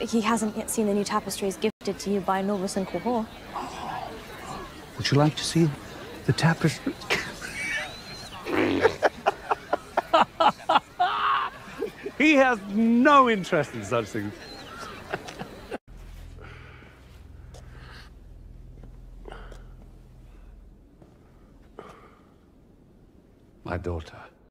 he hasn't yet seen the new tapestries gifted to you by Norris and Coho. Would you like to see the tapestry? He has no interest in such things. My daughter.